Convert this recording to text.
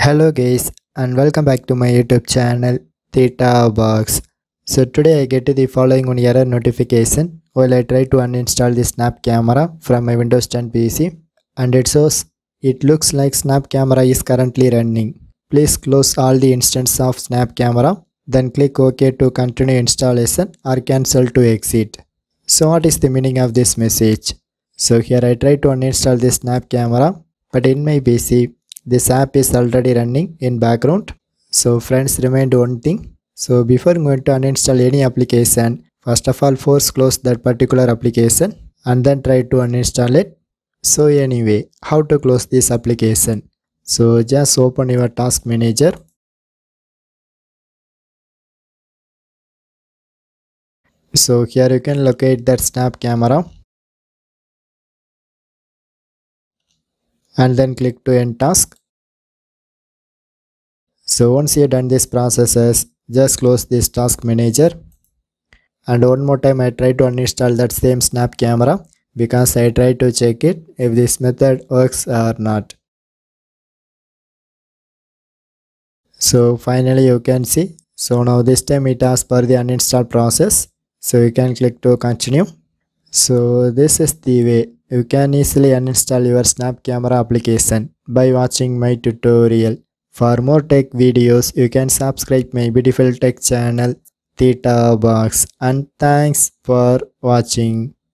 Hello guys and welcome back to my YouTube channel Theta Box. So today I get the following one error notification while I try to uninstall the Snap camera from my Windows 10 PC, and it looks like Snap camera is currently running. Please close all the instances of Snap camera, then click OK to continue installation or cancel to exit. So what is the meaning of this message? So here I try to uninstall the Snap camera, but in my PC this app is already running in background. So friends, remember one thing. So before going to uninstall any application, first of all force close that particular application and then try to uninstall it. So anyway, how to close this application? So just open your task manager. So here you can locate that Snap camera and then click to end task. So once you done this processes, just close this task manager. And one more time I try to uninstall that same Snap camera because I try to check it if this method works or not. So finally you can see. So now this time it asks for the uninstall process. So you can click to continue. So this is the way you can easily uninstall your Snap camera application by watching my tutorial. For more tech videos, you can subscribe my beautiful tech channel Theta Box, and thanks for watching.